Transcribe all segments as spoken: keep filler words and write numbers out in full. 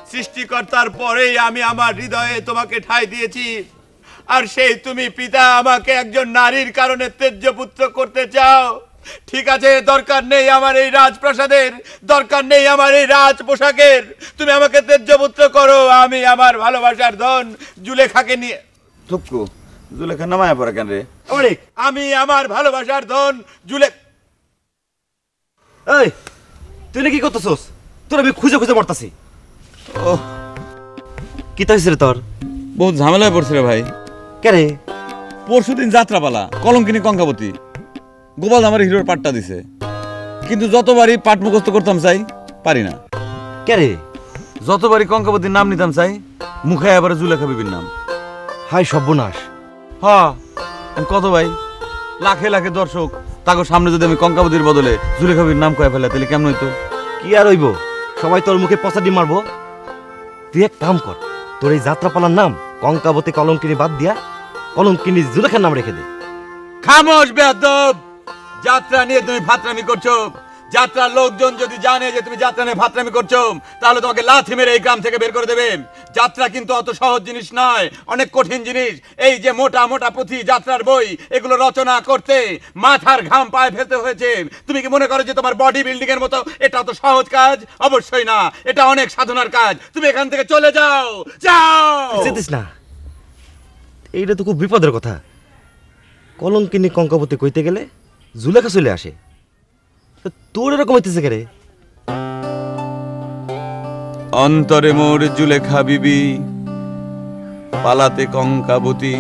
সৃষ্টিকর্তার পরেই আমি আমার হৃদয়ে তোমাকে ঠাঁই দিয়েছি, আর সেই তুমি পিতা আমাকে একজন নারীর কারণে ত্যায্য পুত্র করতে চাও। ঠিক আছে, দরকার নেই আমার এই রাজপ্রাসাদের, দরকার নেই আমার এই রাজ পোশাকের, তুমি আমাকে ত্যায্য পুত্র করো। আমি আমার ভালোবাসার ধন জুলেখাকে নিয়ে থুপকু জুলেখা নামায় পড়ে কেন রে? অনেক আমি আমার ভালোবাসার ধন জুলে এই তুই কি করতেছস? তোর আমি খুঁজে খুঁজে মরতাছি। ও কি হইছে রে তোর? বহুত ঝামেলায় পড়ছে রে ভাই। কে রে? পরশুদিন যাত্রাপালা, কলঙ্কিনী কঙ্কাবতী গোপাল আমার হিরোর পাটটা দিছে, কিন্তু যতবারই পাট মুখস্থ করতাম চাই পারি না। কে রে? যতবারই কঙ্কাবতীর নাম নিতাম চাই মুখে আবার জুলেখা বিবির নাম। হাই সর্বনাশ। হ্যাঁ কত ভাই, লাখে লাখে দর্শক তাকে সামনে যদি আমি কঙ্কাবতীর বদলে জুলেখা বিবির নাম কয়ে ফেলে তাহলে কেমন হইতো? কি আর হইব, সবাই তোর মুখে পচা ডিম মারবো। তুই এক কাম কর, তোর এই যাত্রাপালার নাম কঙ্কাবতী কলঙ্কিনী বাদ দিয়া কলঙ্কিনী জুলেখার নাম রেখে দে। খামোশ বেয়াদব, যাত্রা নিয়ে তুমি ফাতরামি করছো। যাত্রার লোকজন যদি জানে যে তুমি যাত্রা নিয়ে ফাতরামি করছো তাহলে তোমাকে লাথি মেরে এই গ্রাম থেকে বের করে দেবে। যাত্রা কিন্তু অত সহজ জিনিস নয়, অনেক কঠিন জিনিস। এই যে মোটা মোটা পুঁথি যাত্রার বই, এগুলো রচনা করতে মাথার ঘাম পায়ে ফেলতে হয়েছে। তুমি কি মনে করো যে তোমার বডি বিল্ডিং এর মতো এটা তো সহজ কাজ? অবশ্যই না, এটা অনেক সাধনার কাজ। তুমি এখান থেকে চলে যাও, যাও। যেতিস না, এইটা তো খুব বিপদের কথা। কলঙ্কিনী কঙ্কাবতী কইতে গেলে জুলেখা চলে আসে, তোর এরকম হইতেছে কে রে? অন্তরে মোর জুলেখা বিবি, পালাতে কঙ্কাবতী।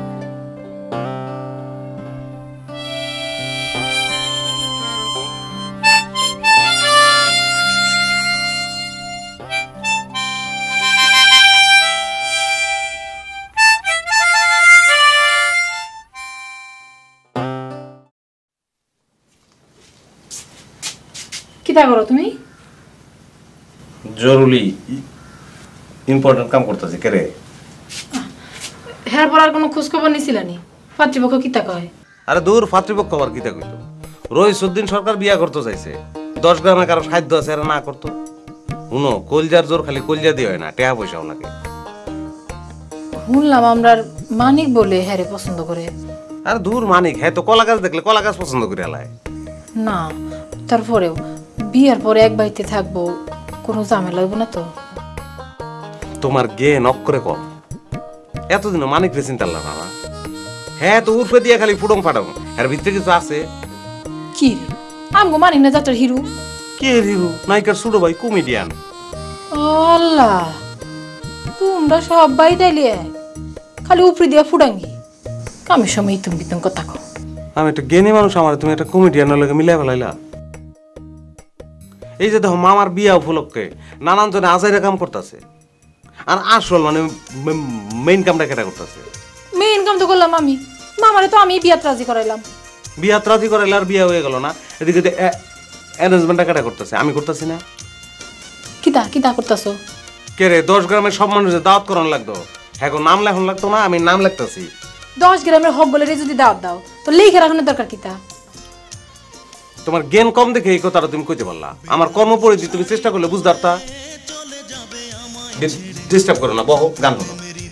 কিতা করো তুমি? জরুরি ইম্পর্টেন্ট কাম করতেছে। কে রে? হের পর আর কোনো খোঁজ খবর নিছিলানি? পাত্রীপক্ষ কিতা কয়? আরে দূর, পাত্রীপক্ষ আবার কিতা কইতো? রহিসউদ্দিন সরকার বিয়া করতে চাইছে, দশ গ্রামে কারো সাধ্য আছে এরা না করতো? শুনো, কলজার জোর খালি কলজা দিয়ে হয় না, টেহা পয়সাও লাগে। শুনলাম আমরার মানিক বলে হ্যারে পছন্দ করে। আর দূর মানিক, হ্যাঁ তো কলা গাছ দেখলে কলা গাছ পছন্দ করে এলায় না, তারপরেও বিয়ার পরে এক বাড়িতে থাকবো, কোনো ঝামেলা হইব না তো? তোমার গে নক করে কম, এতদিন মানিক রে চিন্তা না না। হ্যাঁ তো উর্ফে দিয়ে খালি ফুটং ফাটং, এর ভিতরে কিছু আছে। কি রে, আমগো মানিক না যাত্রার হিরো? কে হিরো? নায়িকার ছোট ভাই, কমেডিয়ান। আল্লাহ, তোমরা সবাই তাইলে খালি উপরে দিয়া ফুডাঙ্গি, কামের সময় তুমি বিতম কথা কও। আমি একটা জ্ঞানী মানুষ, আমার তুমি একটা কমেডিয়ানের লগে মিলাই ফেলাইলা। এই যে দেখো মামার বিয়া উপলক্ষে নানান জনে আজাইরা কাম করতেছে, আর আসল মানে মেইন কামটা কেটা করতেছে? মেইন কাম তো করলাম আমি, মামারে তো আমি বিয়াত রাজি করাইলাম। বিয়া রাজি করাইলে আর বিয়া হয়ে গেল না? এদিকে অ্যারেঞ্জমেন্টটা কেটা করতেছে? আমি করতেছি না? কিতা কিতা করতেছো? কে রে? দশ গ্রামের সব মানুষের দাওয়াত করানো লাগতো, হ্যাঁ নাম লেখন লাগতো না? আমি নাম লিখতেছি। দশ গ্রামের হক বলে যদি দাওয়াত দাও তো লিখে রাখানোর দরকার কিতা? তোমার জ্ঞান কম দেখে এই কথাটা তুমি কইতে পারলা। আমার কর্ম পরিধি তুমি চেষ্টা করলে বুঝতে পারতা। ডিস্টার্ব করো না, বহো, গান শোনো।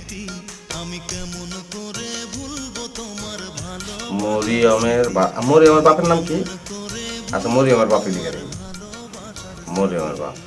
মরিয়মের মরিয়মের বাপের নাম কি? আচ্ছা, মরিয়মের বাপের লিখে মরিয়মের বাপ